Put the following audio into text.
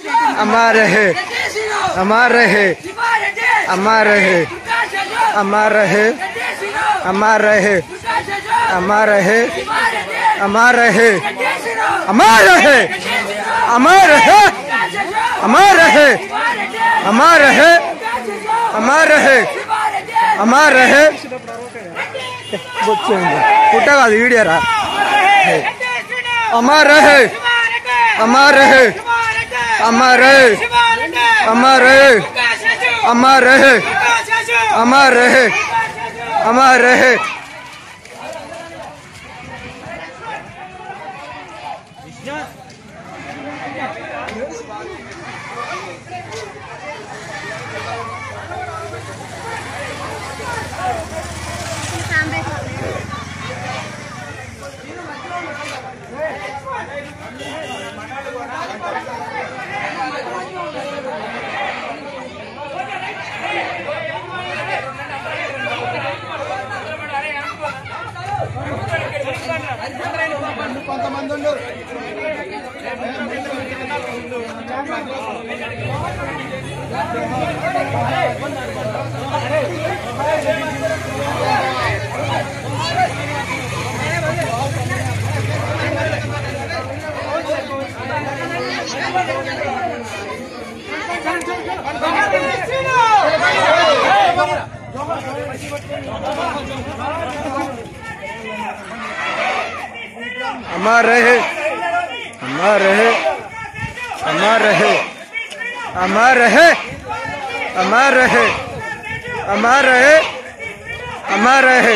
अमर रहे, अमर रहे, अमर रहे, अमर रहे, अमर रहे, अमर रहे, अमर रहे, अमर रहे, अमर रहे, अमर रहे, अमर रहे, अमर रहे, अमर रहे। पुट्टा का वीडियो रा अमर रहे, अमर रहे, अमर रहे, अमर रहे, अमर रहे, अमर रहे, अमर रहे। अमर रहे, अमर रहे, अमर रहे, अमर रहे, अमर रहे, अमर रहे, अमर रहे।